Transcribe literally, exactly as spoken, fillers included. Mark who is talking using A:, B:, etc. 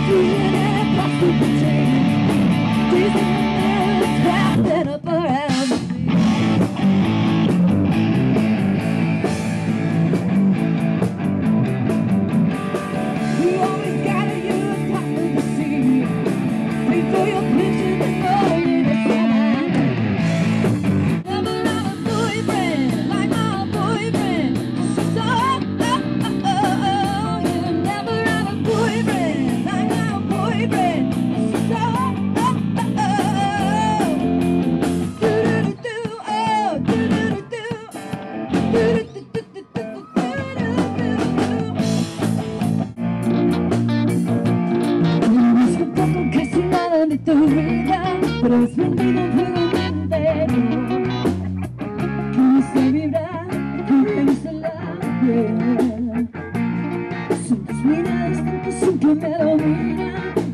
A: de tu vida, pero es mentira un juego entero que me hace vibrar, que me dice la piel. Son tus miradas tanto son que me dominan.